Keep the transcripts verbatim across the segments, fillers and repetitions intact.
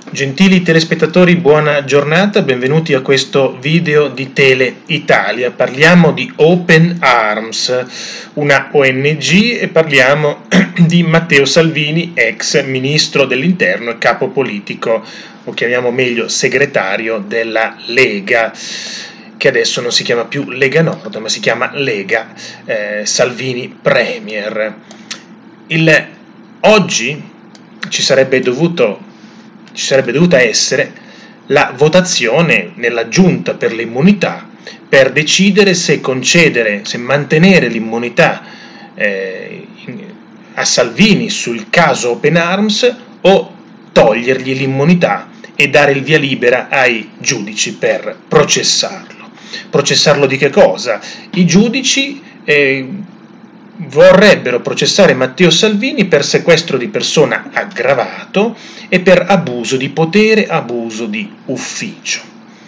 Gentili telespettatori, buona giornata, benvenuti a questo video di Tele Italia. Parliamo di Open Arms, una O N G, e parliamo di Matteo Salvini, ex ministro dell'Interno e capo politico, o chiamiamo meglio segretario della Lega, che adesso non si chiama più Lega Nord, ma si chiama Lega eh, Salvini Premier. Il, oggi ci sarebbe dovuto ci sarebbe dovuta essere la votazione nella Giunta per le immunità per decidere se concedere, se mantenere l'immunità eh, a Salvini sul caso Open Arms o togliergli l'immunità e dare il via libera ai giudici per processarlo. Processarlo di che cosa? I giudici eh, vorrebbero processare Matteo Salvini per sequestro di persona aggravato e per abuso di potere, abuso di ufficio.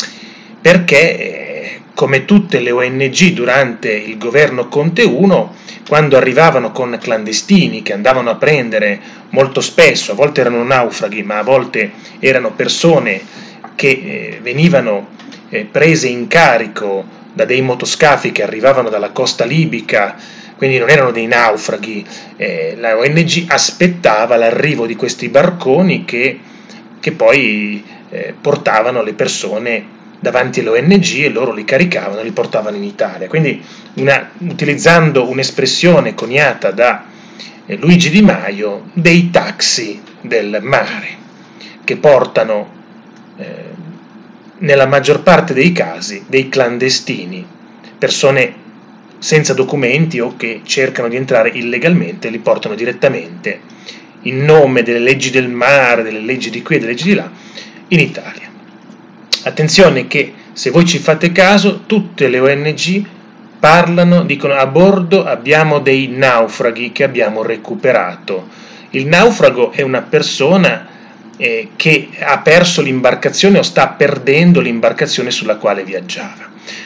Perché, come tutte le O N G durante il governo Conte uno, quando arrivavano con clandestini che andavano a prendere molto spesso, a volte erano naufraghi, ma a volte erano persone che eh, venivano eh, prese in carico da dei motoscafi che arrivavano dalla costa libica, quindi non erano dei naufraghi, eh, la O N G aspettava l'arrivo di questi barconi che, che poi eh, portavano le persone davanti alle O N G e loro li caricavano e li portavano in Italia. Quindi una, utilizzando un'espressione coniata da eh, Luigi Di Maio, dei taxi del mare, che portano eh, nella maggior parte dei casi dei clandestini, persone senza documenti o che cercano di entrare illegalmente, li portano direttamente in nome delle leggi del mare, delle leggi di qui e delle leggi di là, in Italia. Attenzione che, se voi ci fate caso, tutte le O N G parlano, dicono: a bordo abbiamo dei naufraghi che abbiamo recuperato. Il naufrago è una persona eh, che ha perso l'imbarcazione o sta perdendo l'imbarcazione sulla quale viaggiava.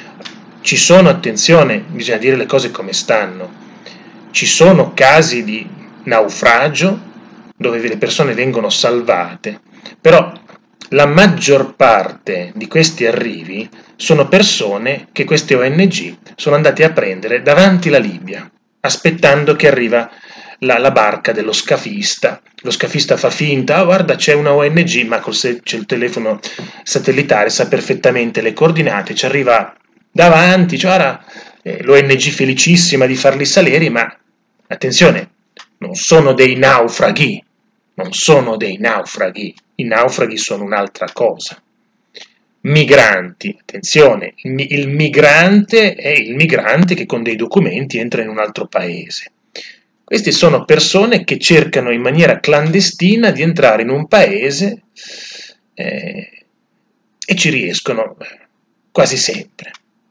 Ci sono, attenzione, bisogna dire le cose come stanno, ci sono casi di naufragio dove le persone vengono salvate, però la maggior parte di questi arrivi sono persone che queste O N G sono andate a prendere davanti la Libia, aspettando che arriva la, la barca dello scafista. Lo scafista fa finta: ah, guarda, c'è una O N G, ma col se- c'è il telefono satellitare, sa perfettamente le coordinate, ci arriva davanti, cioè ora eh, l'O N G felicissima di farli salire, ma attenzione, non sono dei naufraghi, non sono dei naufraghi, i naufraghi sono un'altra cosa. Migranti, attenzione, il, il migrante è il migrante che con dei documenti entra in un altro paese. Queste sono persone che cercano in maniera clandestina di entrare in un paese eh, e ci riescono quasi sempre.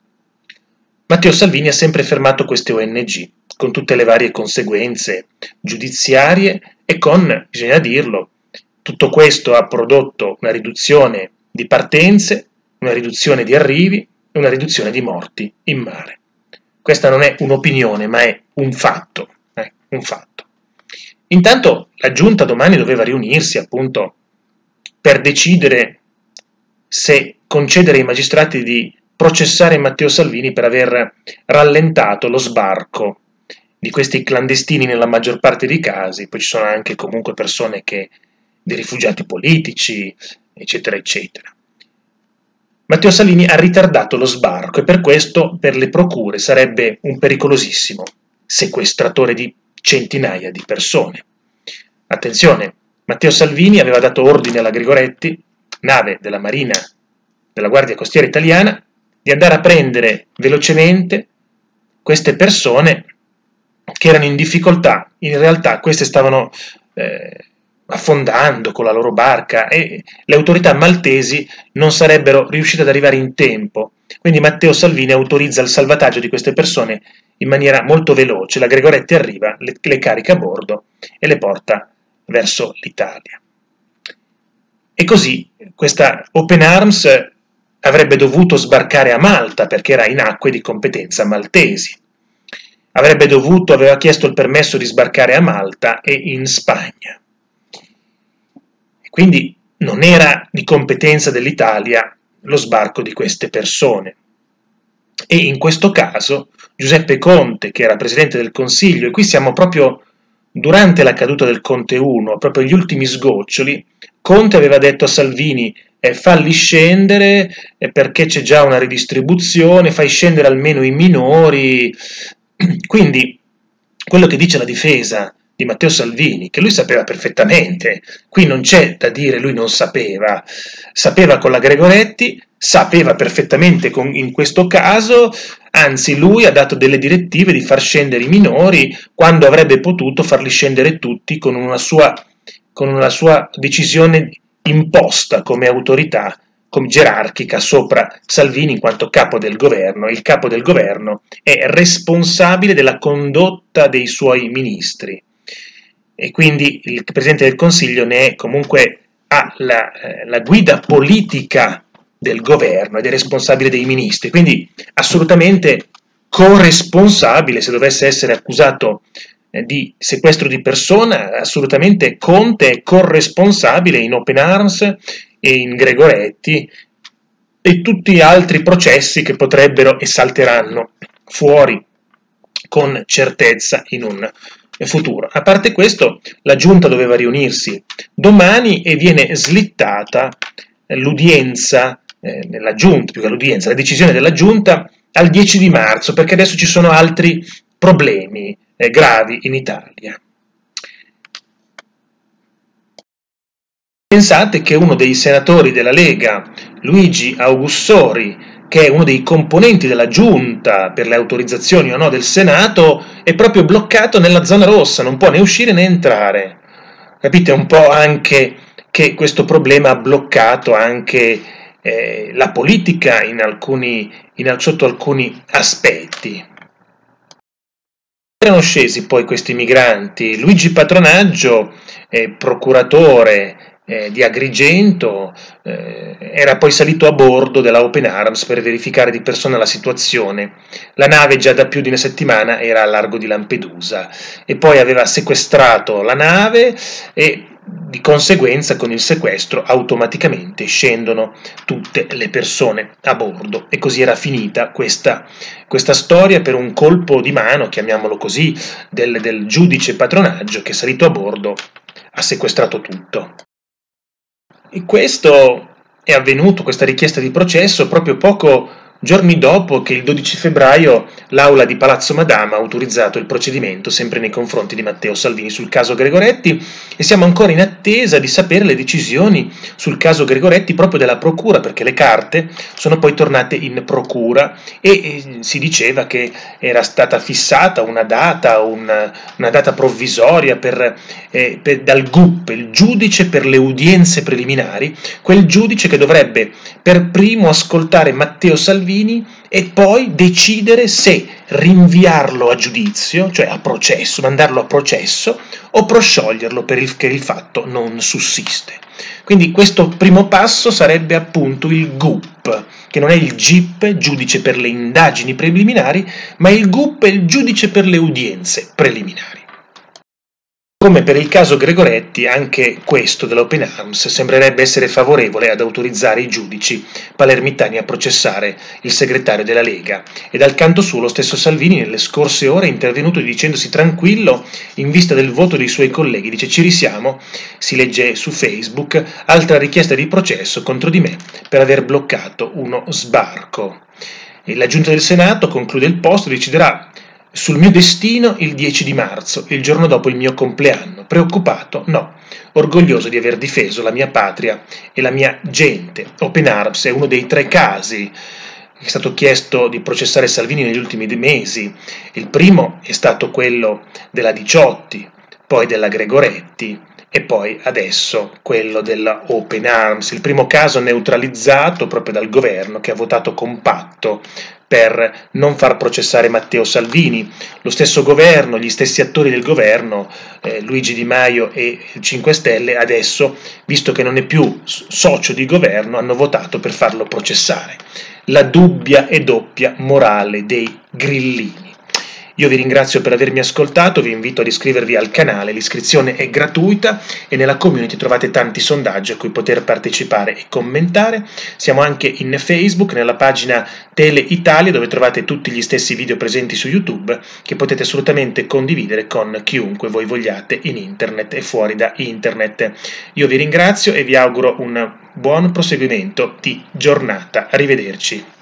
Matteo Salvini ha sempre fermato queste O N G, con tutte le varie conseguenze giudiziarie e con, bisogna dirlo, tutto questo ha prodotto una riduzione di partenze, una riduzione di arrivi e una riduzione di morti in mare. Questa non è un'opinione, ma è un fatto, eh, un fatto. Intanto la Giunta domani doveva riunirsi appunto per decidere se concedere ai magistrati di processare Matteo Salvini per aver rallentato lo sbarco di questi clandestini nella maggior parte dei casi. Poi ci sono anche comunque persone che, dei rifugiati politici, eccetera, eccetera. Matteo Salvini ha ritardato lo sbarco e per questo per le procure sarebbe un pericolosissimo sequestratore di centinaia di persone. Attenzione, Matteo Salvini aveva dato ordine alla Grigoretti, nave della Marina della Guardia Costiera Italiana, di andare a prendere velocemente queste persone che erano in difficoltà. In realtà queste stavano eh, affondando con la loro barca e le autorità maltesi non sarebbero riuscite ad arrivare in tempo. Quindi Matteo Salvini autorizza il salvataggio di queste persone in maniera molto veloce. La Grigoretti arriva, le, le carica a bordo e le porta verso l'Italia. E così questa Open Arms avrebbe dovuto sbarcare a Malta perché era in acque di competenza maltesi. Avrebbe dovuto, aveva chiesto il permesso di sbarcare a Malta e in Spagna. Quindi non era di competenza dell'Italia lo sbarco di queste persone. E in questo caso Giuseppe Conte, che era Presidente del Consiglio, e qui siamo proprio durante la caduta del Conte uno, proprio gli ultimi sgoccioli, Conte aveva detto a Salvini eh, falli scendere eh, perché c'è già una ridistribuzione, fai scendere almeno i minori. Quindi quello che dice la difesa di Matteo Salvini, che lui sapeva perfettamente, qui non c'è da dire lui non sapeva, sapeva con la Gregoretti, sapeva perfettamente con, in questo caso, anzi lui ha dato delle direttive di far scendere i minori quando avrebbe potuto farli scendere tutti con una sua, con una sua decisione imposta come autorità come gerarchica sopra Salvini in quanto capo del governo. Il capo del governo è responsabile della condotta dei suoi ministri e quindi il Presidente del Consiglio ne è comunque ha la, eh, la guida politica del governo ed è responsabile dei ministri, quindi assolutamente corresponsabile. Se dovesse essere accusato eh, di sequestro di persona, assolutamente Conte è corresponsabile in Open Arms e in Gregoretti e tutti gli altri processi che potrebbero e salteranno fuori con certezza in un futuro. A parte questo, la giunta doveva riunirsi domani e viene slittata l'udienza eh, nella giunta, più che l'udienza, la decisione della giunta al dieci di marzo, perché adesso ci sono altri problemi eh, gravi in Italia. Pensate che uno dei senatori della Lega, Luigi Augussori, che è uno dei componenti della giunta per le autorizzazioni o no del Senato, è proprio bloccato nella zona rossa, non può né uscire né entrare. Capite un po' anche che questo problema ha bloccato anche eh, la politica in alcuni, in, sotto alcuni aspetti. Erano scesi poi questi migranti. Luigi Patronaggio, eh, procuratore eh, di Agrigento, eh, era poi salito a bordo della Open Arms per verificare di persona la situazione. La nave già da più di una settimana era a largo di Lampedusa e poi aveva sequestrato la nave e di conseguenza con il sequestro automaticamente scendono tutte le persone a bordo e così era finita questa, questa storia per un colpo di mano, chiamiamolo così, del, del giudice Patronaggio che salito a bordo ha sequestrato tutto. E questo è avvenuto, questa richiesta di processo, proprio poco giorni dopo che il dodici febbraio l'Aula di Palazzo Madama ha autorizzato il procedimento sempre nei confronti di Matteo Salvini sul caso Gregoretti e siamo ancora in attesa di sapere le decisioni sul caso Gregoretti proprio della Procura, perché le carte sono poi tornate in Procura e, e si diceva che era stata fissata una data, una, una data provvisoria per, eh, per, dal G U P, il giudice per le udienze preliminari, quel giudice che dovrebbe per primo ascoltare Matteo Salvini e poi decidere se rinviarlo a giudizio, cioè a processo, mandarlo a processo, o proscioglierlo perché il fatto non sussiste. Quindi questo primo passo sarebbe appunto il G U P, che non è il G I P, giudice per le indagini preliminari, ma il G U P è il giudice per le udienze preliminari. Come per il caso Gregoretti, anche questo dell'Open Arms sembrerebbe essere favorevole ad autorizzare i giudici palermitani a processare il segretario della Lega e dal canto suo lo stesso Salvini nelle scorse ore è intervenuto dicendosi tranquillo in vista del voto dei suoi colleghi. Dice: ci risiamo, si legge su Facebook, altra richiesta di processo contro di me per aver bloccato uno sbarco. E la Giunta del Senato, conclude il post, deciderà sul mio destino il dieci di marzo, il giorno dopo il mio compleanno. Preoccupato? No. Orgoglioso di aver difeso la mia patria e la mia gente. Open Arms è uno dei tre casi che è stato chiesto di processare Salvini negli ultimi mesi. Il primo è stato quello della Diciotti, poi della Gregoretti e poi adesso quello della Open Arms. Il primo caso neutralizzato proprio dal governo che ha votato compatto per non far processare Matteo Salvini. Lo stesso governo, gli stessi attori del governo, eh, Luigi Di Maio e il cinque Stelle, adesso, visto che non è più socio di governo, hanno votato per farlo processare. La dubbia e doppia morale dei grillini. Io vi ringrazio per avermi ascoltato, vi invito ad iscrivervi al canale, l'iscrizione è gratuita e nella community trovate tanti sondaggi a cui poter partecipare e commentare. Siamo anche in Facebook, nella pagina Tele Italia, dove trovate tutti gli stessi video presenti su YouTube che potete assolutamente condividere con chiunque voi vogliate in internet e fuori da internet. Io vi ringrazio e vi auguro un buon proseguimento di giornata. Arrivederci.